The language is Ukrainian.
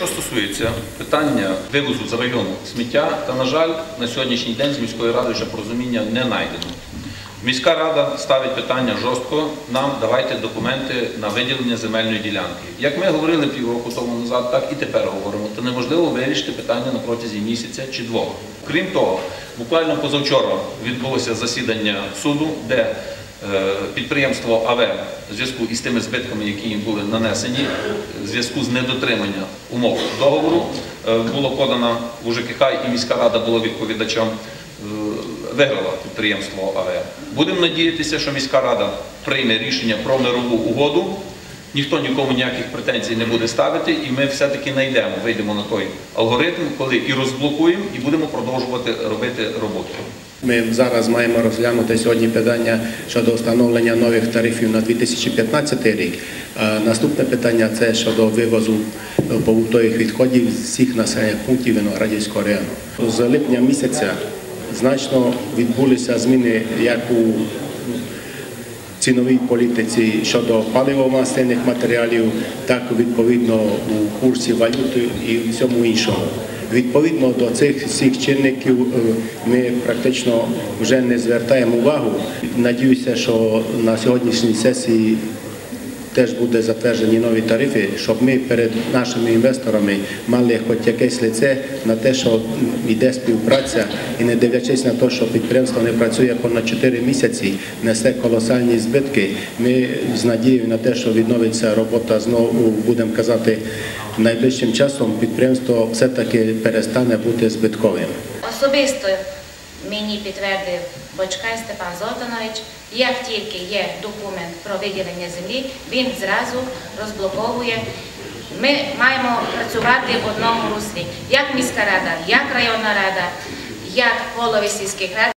Що стосується питання вивозу з району сміття, то, на жаль, на сьогоднішній день з міської ради вже порозуміння не знайдено. Міська рада ставить питання жорстко, нам давайте документи на виділення земельної ділянки. Як ми говорили півроку тому назад, так і тепер говоримо, то неможливо вирішити питання на протязі місяця чи двох. Крім того, буквально позавчора відбулося засідання суду, де підприємство АВ в зв'язку із тими збитками, які їм були нанесені, в зв'язку з недотриманням умов договору, було подано в УЖКХ і міська рада була відповідачем, виграла підприємство АВ. Будемо надіятися, що міська рада прийме рішення про мирову угоду, ніхто нікому ніяких претензій не буде ставити, і ми все-таки вийдемо на той алгоритм, коли і розблокуємо, і будемо продовжувати робити роботу. Ми зараз маємо розглянути сьогодні питання щодо встановлення нових тарифів на 2015 рік. Наступне питання – це щодо вивозу побутових відходів з всіх населених пунктів Виноградівського району. З липня місяця значно відбулися зміни як у ціновій політиці щодо паливо-мастильних матеріалів, так відповідно у курсі валюти і всьому іншому. Відповідно до цих всіх чинників ми практично вже не звертаємо увагу. Надіюся, що на сьогоднішній сесії теж будуть затверджені нові тарифи, щоб ми перед нашими інвесторами мали хоч якесь лице на те, що йде співпраця, і не дивлячись на те, що підприємство не працює понад 4 місяці, несе колосальні збитки, ми з надією на те, що відновиться робота знову, будемо казати, найближчим часом підприємство все-таки перестане бути збитковим. Особисто мені підтвердив Бочкай Степан Золтанович, як тільки є документ про виділення землі, він зразу розблоковує. Ми маємо працювати в одному руслі, як міська рада, як районна рада, як голови сільських рад.